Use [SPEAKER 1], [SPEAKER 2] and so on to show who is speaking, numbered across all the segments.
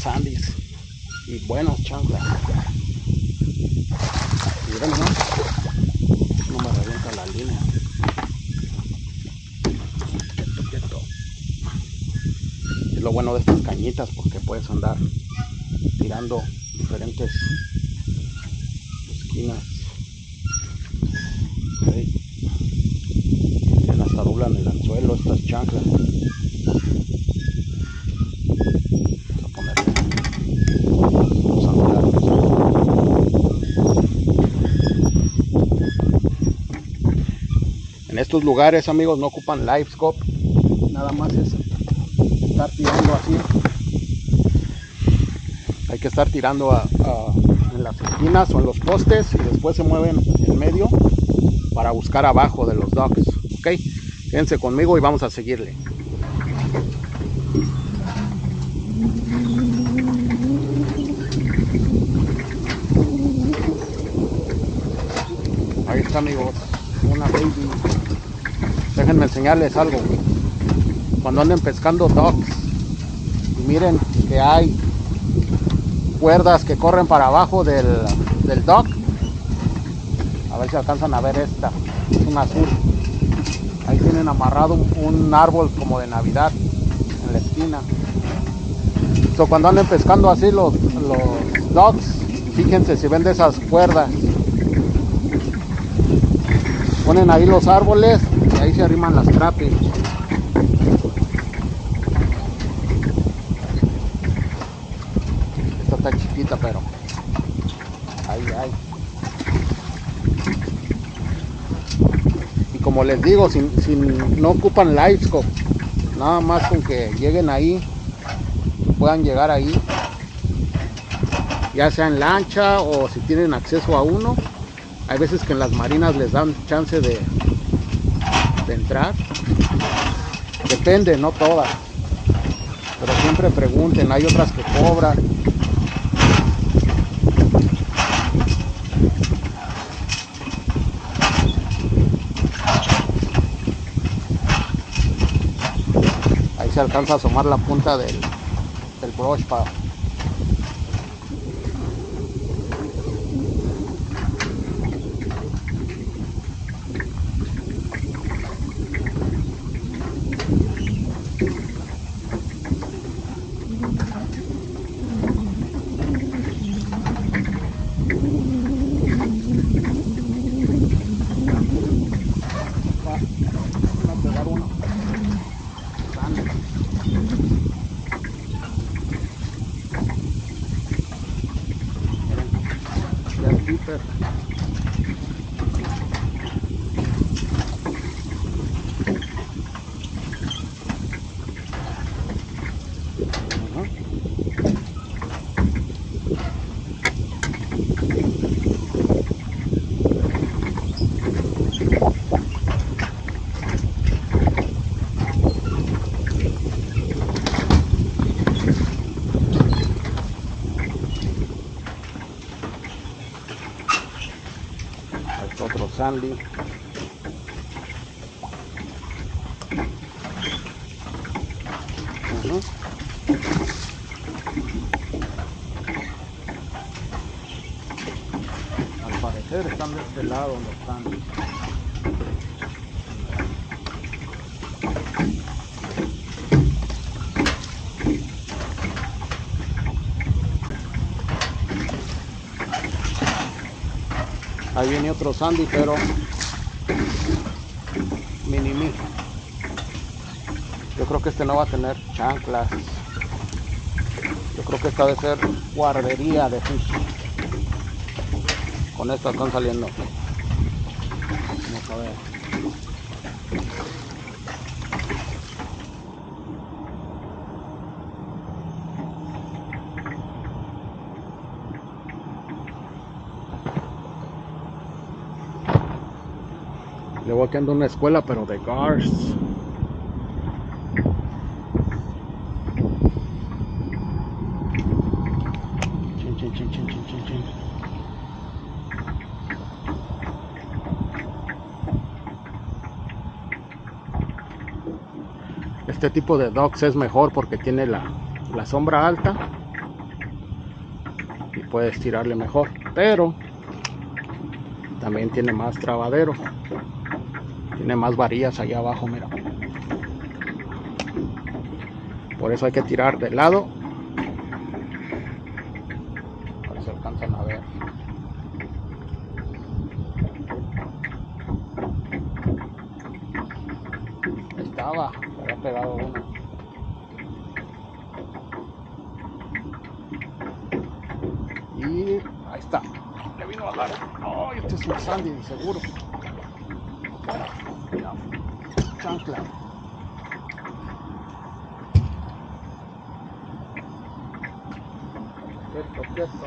[SPEAKER 1] sandys y buenos chanclas. Miren nomás, no me revienta la línea. Quieto. Es lo bueno de estas cañitas, porque puedes andar tirando diferentes esquinas. Okay. Hasta doblan el anzuelo estas chanclas. Vamos a ponerle los anclajes. En estos lugares, amigos, no ocupan live scope, nada más es estar tirando así. Hay que estar tirando en las esquinas o en los postes y después se mueven en medio para buscar abajo de los docks. Ok, quédense conmigo y vamos a seguirle. Ahí está, amigos, una baby. Déjenme enseñarles algo. Cuando anden pescando docks y miren que hay cuerdas que corren para abajo del dock, a ver si alcanzan a ver esta, es un azul. Ahí tienen amarrado un árbol como de Navidad en la esquina. So, cuando anden pescando así los docks, fíjense si ven de esas cuerdas. Ponen ahí los árboles y ahí se arriman las crappies. Esta está chiquita, pero ahí hay. Y como les digo, si no ocupan live scope, nada más con que lleguen ahí, puedan llegar ahí, ya sea en lancha o si tienen acceso a uno. Hay veces que en las marinas les dan chance de entrar. Depende, no todas. Pero siempre pregunten, hay otras que cobran. Ahí se alcanza a asomar la punta del brush para... otro sandy. Al parecer están de este lado los sandy. Ahí viene otro sandy, pero mini. Yo creo que este no va a tener chanclas. Yo creo que esta debe ser guardería de fish. Con esto están saliendo. Vamos a ver. Luego aquí ando en una escuela, pero de Gars. Chin. Este tipo de docks es mejor porque tiene la sombra alta puedes tirarle mejor, pero también tiene más trabadero, tiene más varillas allá abajo, mira. Por eso hay que tirar de lado. A ver si alcanzan a ver. Ahí estaba, se había pegado uno. Y ahí está, le vino a dar. Oh, este es un Sandy, seguro. Mira, chancla. Quieto.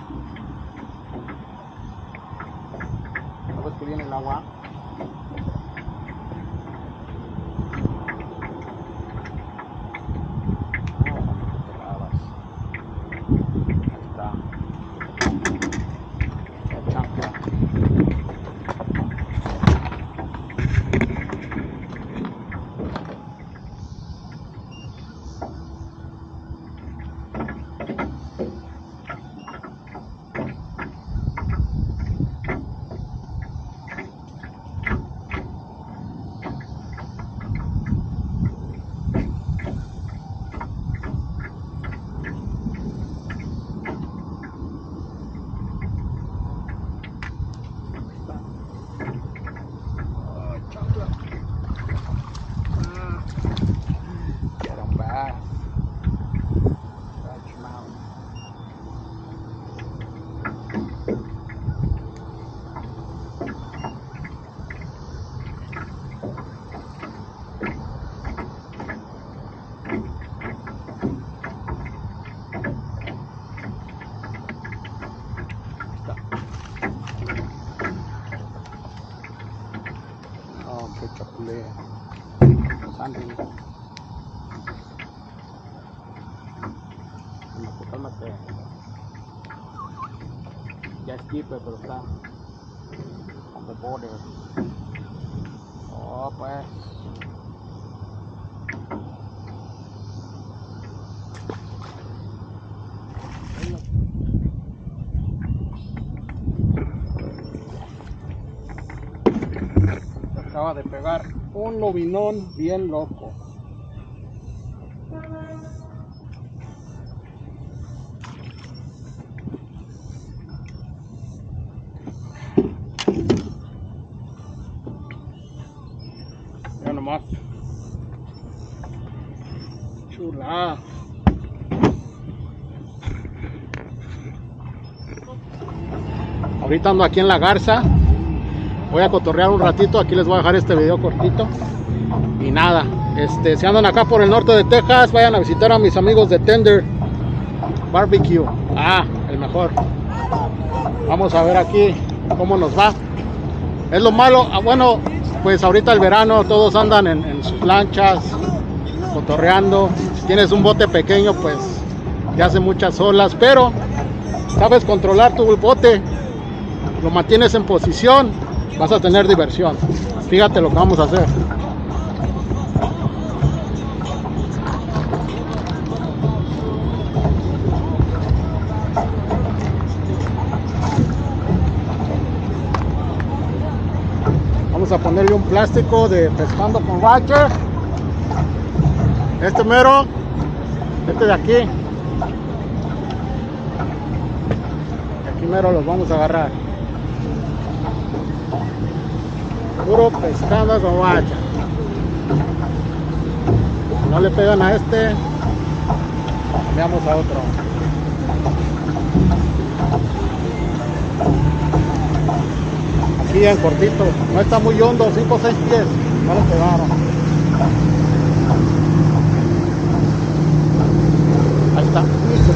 [SPEAKER 1] ¿No ves que viene el agua? Chapulé Sandy. Ya es keeper, pero está on the border. Oh, pues. Acaba de pegar un lobinón bien loco. Ya nomás. Chula. Ahorita ando aquí en La Garza. Voy a cotorrear un ratito, aquí les voy a dejar este video cortito. Y nada, si andan acá por el norte de Texas, vayan a visitar a mis amigos de Tender Barbecue. El mejor. Vamos a ver aquí cómo nos va. Es lo malo, bueno, pues ahorita el verano todos andan en sus lanchas, cotorreando. Si tienes un bote pequeño, pues ya hace muchas olas, pero sabes controlar tu bote, lo mantienes en posición, vas a tener diversión. Fíjate lo que vamos a hacer. Vamos a ponerle un plástico de pescando con Watcher. Este mero, este de aquí. Aquí mero los vamos a agarrar. Puro pescando con Watcher. Si no le pegan a este, cambiamos a otro. Aquí en cortito, no está muy hondo, 5 o 6 pies, no le pegaron. Ahí está, se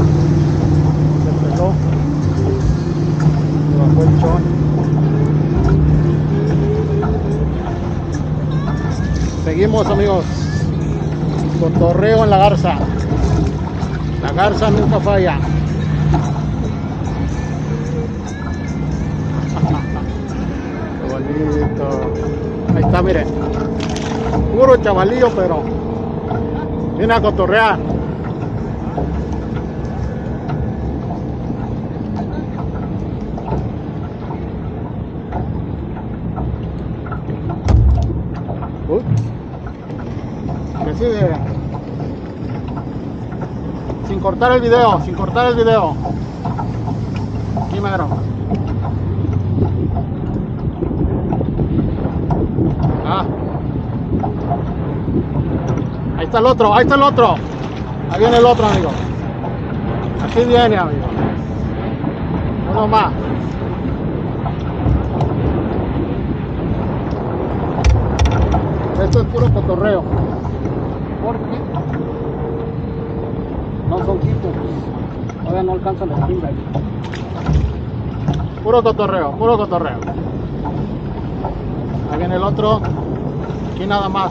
[SPEAKER 1] peló, se bajó el chón. Seguimos, amigos, cotorreo en La Garza. La Garza nunca falla. Ahí está, miren, puro chavalillo, pero viene a cotorrear. sigue. Sin cortar el video, sin cortar el video. Aquí mero. Ah. Ahí está el otro, ahí está el otro. Ahí viene el otro, amigo. Aquí viene, amigo. Uno más. Esto es puro cotorreo. Porque no son quitos. Todavía no alcanzan la espinga. Puro cotorreo, puro cotorreo. Ahí viene el otro. Aquí nada más.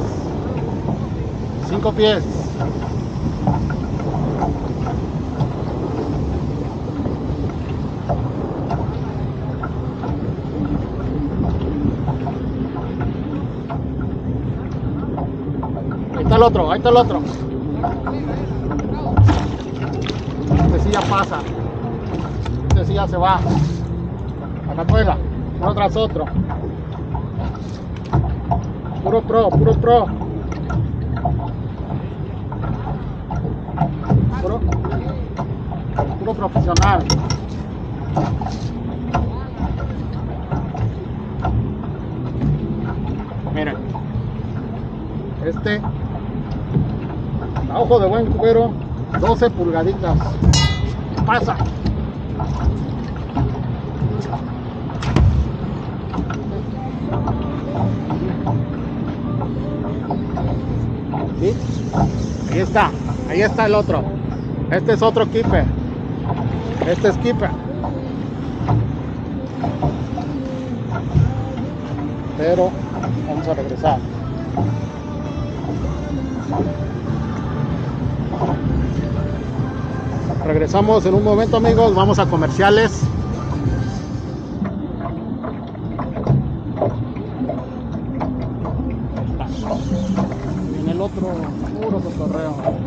[SPEAKER 1] 5 pies. Ahí está el otro, ahí está el otro. Este sí ya pasa. Este sí ya se va. Acá afuera, uno tras otro. Puro pro, puro pro. Puro profesional. Miren. Este a ojo de buen cuero, 12 pulgaditas. Pasa. ¿Sí? Ahí está el otro. Este es otro keeper. Este es keeper. Pero vamos a regresar. Regresamos en un momento, amigos. Vamos a comerciales. En el otro puro cotorreo.